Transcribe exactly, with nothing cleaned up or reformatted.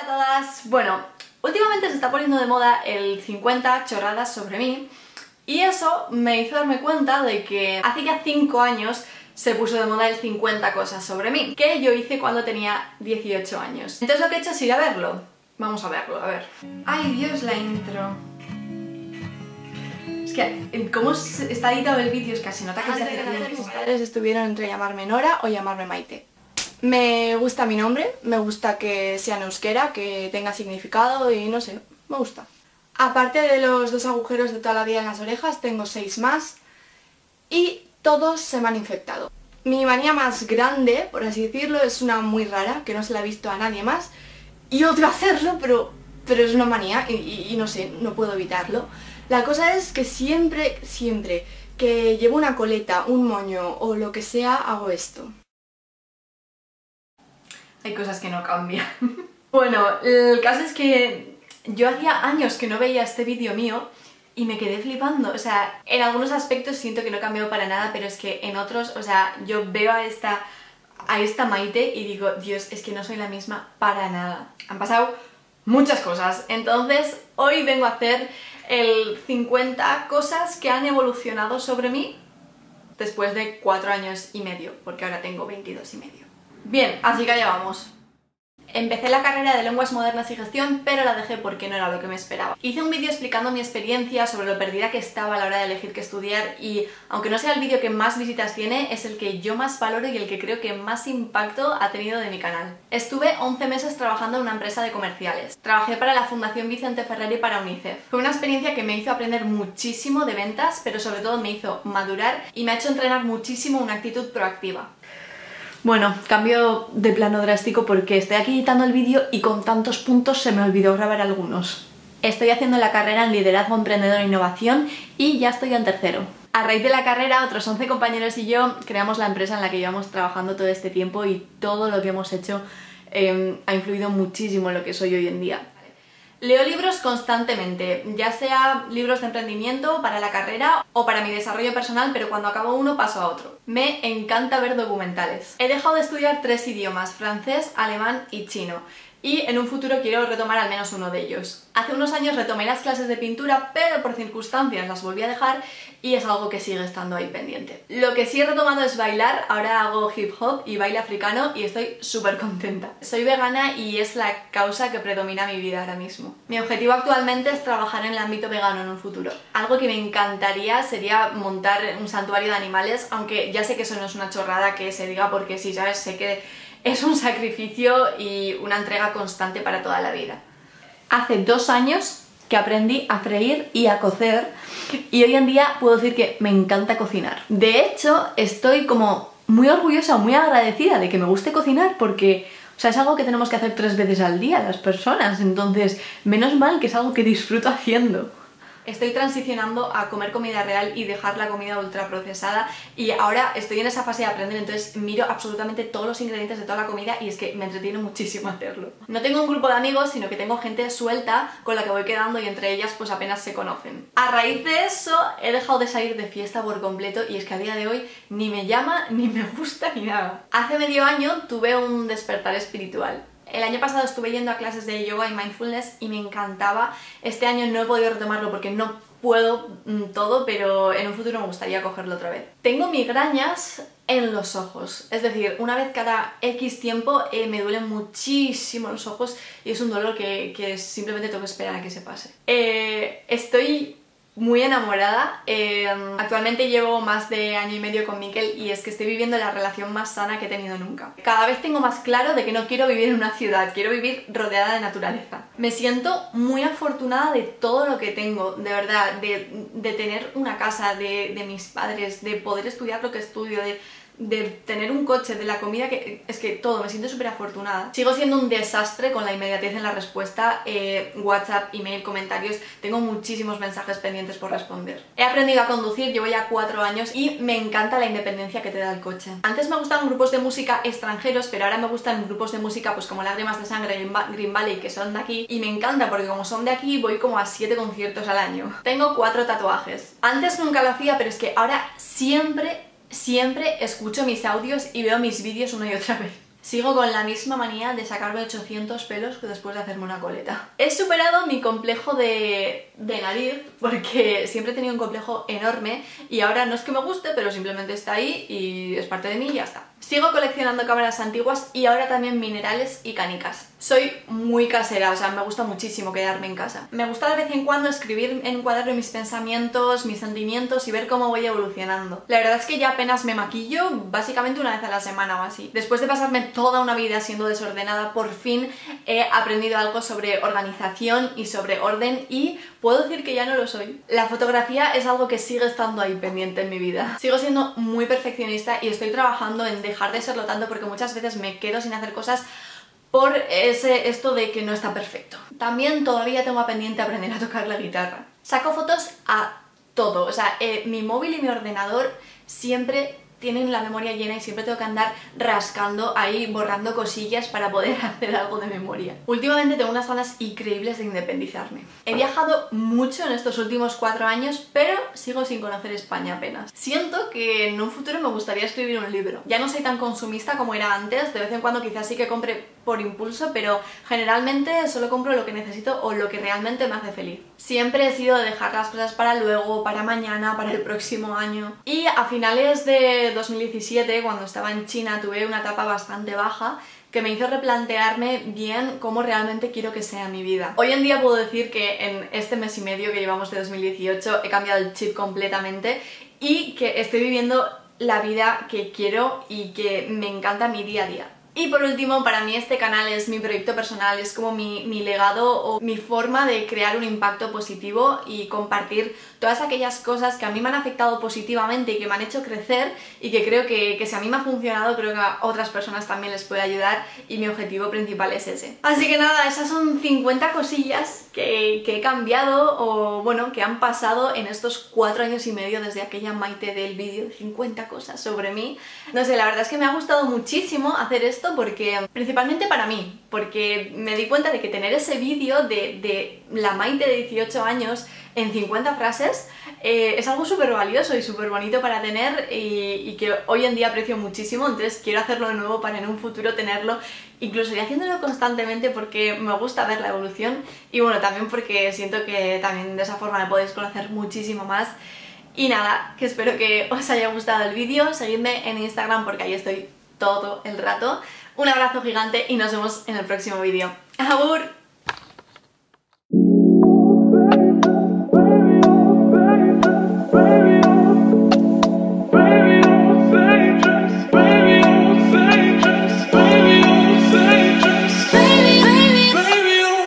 todas. Bueno, últimamente se está poniendo de moda el cincuenta chorradas sobre mí y eso me hizo darme cuenta de que hace ya cinco años se puso de moda el cincuenta cosas sobre mí, que yo hice cuando tenía dieciocho años. Entonces lo que he hecho es ir a verlo. Vamos a verlo, a ver. ¡Ay, Dios, la intro! Es que, ¿cómo está editado el vídeo? Es que se nota que se hace tiempo. Mis padres estuvieron entre llamarme Nora o llamarme Maite. Me gusta mi nombre, me gusta que sea en euskera, que tenga significado y no sé, me gusta. Aparte de los dos agujeros de toda la vida en las orejas, tengo seis más y todos se me han infectado. Mi manía más grande, por así decirlo, es una muy rara, que no se la he visto a nadie más y odio hacerlo, pero, pero es una manía y, y, y no sé, no puedo evitarlo. La cosa es que siempre, siempre que llevo una coleta, un moño o lo que sea, hago esto. Hay cosas que no cambian. Bueno, el caso es que yo hacía años que no veía este vídeo mío y me quedé flipando. O sea, en algunos aspectos siento que no he cambiado para nada, pero es que en otros, o sea, yo veo a esta, a esta Maite y digo, Dios, es que no soy la misma para nada. Han pasado muchas cosas, entonces hoy vengo a hacer el cincuenta cosas que han evolucionado sobre mí después de cuatro años y medio, porque ahora tengo veintidós y medio. Bien, así que allá vamos. Empecé la carrera de lenguas modernas y gestión, pero la dejé porque no era lo que me esperaba. Hice un vídeo explicando mi experiencia sobre lo perdida que estaba a la hora de elegir qué estudiar y, aunque no sea el vídeo que más visitas tiene, es el que yo más valoro y el que creo que más impacto ha tenido de mi canal. Estuve once meses trabajando en una empresa de comerciales. Trabajé para la Fundación Vicente Ferrer y para UNICEF. Fue una experiencia que me hizo aprender muchísimo de ventas, pero sobre todo me hizo madurar y me ha hecho entrenar muchísimo una actitud proactiva. Bueno, cambio de plano drástico porque estoy aquí editando el vídeo y con tantos puntos se me olvidó grabar algunos. Estoy haciendo la carrera en Liderazgo Emprendedor e Innovación y ya estoy en tercero. A raíz de la carrera, otros once compañeros y yo creamos la empresa en la que llevamos trabajando todo este tiempo y todo lo que hemos hecho eh, ha influido muchísimo en lo que soy hoy en día. Leo libros constantemente, ya sea libros de emprendimiento para la carrera o para mi desarrollo personal, pero cuando acabo uno paso a otro. Me encanta ver documentales. He dejado de estudiar tres idiomas, francés, alemán y chino, y en un futuro quiero retomar al menos uno de ellos. Hace unos años retomé las clases de pintura, pero por circunstancias las volví a dejar y es algo que sigue estando ahí pendiente. Lo que sí he retomado es bailar, ahora hago hip hop y baile africano y estoy súper contenta. Soy vegana y es la causa que predomina mi vida ahora mismo. Mi objetivo actualmente es trabajar en el ámbito vegano en un futuro. Algo que me encantaría sería montar un santuario de animales, aunque ya sé que eso no es una chorrada que se diga porque sí, ¿sabes? Sé que es un sacrificio y una entrega constante para toda la vida. Hace dos años que aprendí a freír y a cocer y hoy en día puedo decir que me encanta cocinar. De hecho, estoy como muy orgullosa, muy agradecida de que me guste cocinar porque, o sea, es algo que tenemos que hacer tres veces al día las personas, entonces menos mal que es algo que disfruto haciendo. Estoy transicionando a comer comida real y dejar la comida ultraprocesada y ahora estoy en esa fase de aprender, entonces miro absolutamente todos los ingredientes de toda la comida y es que me entretiene muchísimo hacerlo. No tengo un grupo de amigos, sino que tengo gente suelta con la que voy quedando y entre ellas pues apenas se conocen. A raíz de eso he dejado de salir de fiesta por completo y es que a día de hoy ni me llama, ni me gusta, ni nada. Hace medio año tuve un despertar espiritual. El año pasado estuve yendo a clases de yoga y mindfulness y me encantaba. Este año no he podido retomarlo porque no puedo mm, todo, pero en un futuro me gustaría cogerlo otra vez. Tengo migrañas en los ojos, es decir, una vez cada X tiempo eh, me duelen muchísimo los ojos y es un dolor que, que simplemente tengo que esperar a que se pase. Eh, estoy muy enamorada, eh, actualmente llevo más de año y medio con Mikel y es que estoy viviendo la relación más sana que he tenido nunca. Cada vez tengo más claro de que no quiero vivir en una ciudad, quiero vivir rodeada de naturaleza. Me siento muy afortunada de todo lo que tengo, de verdad, de, de tener una casa, de, de mis padres, de poder estudiar lo que estudio, de... de tener un coche, de la comida, que es que todo, me siento súper afortunada. Sigo siendo un desastre con la inmediatez en la respuesta, eh, WhatsApp, email, comentarios, tengo muchísimos mensajes pendientes por responder. He aprendido a conducir, llevo ya cuatro años y me encanta la independencia que te da el coche. Antes me gustaban grupos de música extranjeros, pero ahora me gustan grupos de música pues como Lágrimas de Sangre y Green Valley, que son de aquí, y me encanta porque como son de aquí voy como a siete conciertos al año. Tengo cuatro tatuajes. Antes nunca lo hacía, pero es que ahora siempre Siempre escucho mis audios y veo mis vídeos una y otra vez. Sigo con la misma manía de sacarme ochocientos pelos después de hacerme una coleta. He superado mi complejo de, de nariz, porque siempre he tenido un complejo enorme y ahora no es que me guste, pero simplemente está ahí y es parte de mí y ya está. Sigo coleccionando cámaras antiguas y ahora también minerales y canicas. Soy muy casera, o sea, me gusta muchísimo quedarme en casa. Me gusta de vez en cuando escribir en un cuaderno mis pensamientos, mis sentimientos y ver cómo voy evolucionando. La verdad es que ya apenas me maquillo, básicamente una vez a la semana o así. Después de pasarme toda una vida siendo desordenada, por fin he aprendido algo sobre organización y sobre orden y puedo decir que ya no lo soy. La fotografía es algo que sigue estando ahí pendiente en mi vida. Sigo siendo muy perfeccionista y estoy trabajando en dejar de serlo tanto porque muchas veces me quedo sin hacer cosas por ese, esto de que no está perfecto. También todavía tengo pendiente aprender a tocar la guitarra. Saco fotos a todo, o sea, eh, mi móvil y mi ordenador siempre tienen la memoria llena y siempre tengo que andar rascando ahí, borrando cosillas para poder hacer algo de memoria. Últimamente tengo unas ganas increíbles de independizarme. He viajado mucho en estos últimos cuatro años, pero sigo sin conocer España apenas. Siento que en un futuro me gustaría escribir un libro. Ya no soy tan consumista como era antes, de vez en cuando quizás sí que compre por impulso, pero generalmente solo compro lo que necesito o lo que realmente me hace feliz. Siempre he sido de dejar las cosas para luego, para mañana, para el próximo año. Y a finales de dos mil diecisiete, cuando estaba en China, tuve una etapa bastante baja que me hizo replantearme bien cómo realmente quiero que sea mi vida. Hoy en día puedo decir que en este mes y medio que llevamos de dos mil dieciocho he cambiado el chip completamente y que estoy viviendo la vida que quiero y que me encanta mi día a día. Y por último, para mí este canal es mi proyecto personal, es como mi, mi legado o mi forma de crear un impacto positivo y compartir todas aquellas cosas que a mí me han afectado positivamente y que me han hecho crecer y que creo que, que si a mí me ha funcionado, creo que a otras personas también les puede ayudar y mi objetivo principal es ese. Así que nada, esas son cincuenta cosillas que, que he cambiado o bueno, que han pasado en estos cuatro años y medio desde aquella Maite del vídeo de cincuenta cosas sobre mí. No sé, la verdad es que me ha gustado muchísimo hacer esto porque, principalmente para mí, porque me di cuenta de que tener ese vídeo de, de la Maite de dieciocho años en cincuenta frases eh, es algo súper valioso y súper bonito para tener y, y que hoy en día aprecio muchísimo, entonces quiero hacerlo de nuevo para en un futuro tenerlo, incluso ir haciéndolo constantemente porque me gusta ver la evolución y bueno, también porque siento que también de esa forma me podéis conocer muchísimo más. Y nada, que espero que os haya gustado el vídeo, seguidme en Instagram porque ahí estoy todo el rato. Un abrazo gigante y nos vemos en el próximo vídeo. ¡Agur!